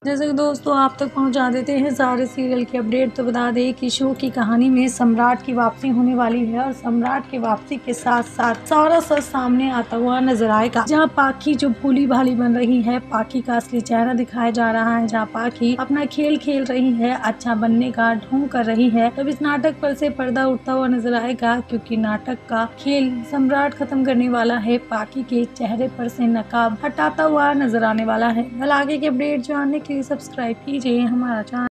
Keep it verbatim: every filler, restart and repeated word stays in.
जैसे कि दोस्तों आप तक पहुंचा देते हैं सारे सीरियल की अपडेट। तो बता दें कि शो की कहानी में सम्राट की वापसी होने वाली है और सम्राट की वापसी के साथ साथ सारा सच सामने आता हुआ नजर आएगा। जहां पाखी जो भोली भाली बन रही है, पाखी का असली चेहरा दिखाया जा रहा है। जहां पाखी अपना खेल खेल रही है, अच्छा बनने का ढोंग कर रही है। तब इस नाटक पर से पर्दा उठता हुआ नजर आएगा, क्योंकि नाटक का खेल सम्राट खत्म करने वाला है। पाखी के चेहरे पर से नकाब हटाता हुआ नजर आने वाला है। कल आगे के अपडेट जानने के लिए सब्सक्राइब कीजिए हमारा चैनल।